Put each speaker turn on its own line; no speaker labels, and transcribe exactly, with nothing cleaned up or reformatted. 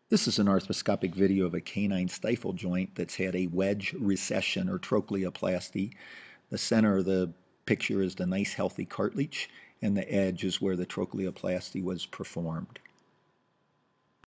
This is an arthroscopic video of a canine stifle joint that's had a wedge recession or trochleoplasty. The center of the picture is the nice healthy cartilage, and the edge is where the trochleoplasty was performed.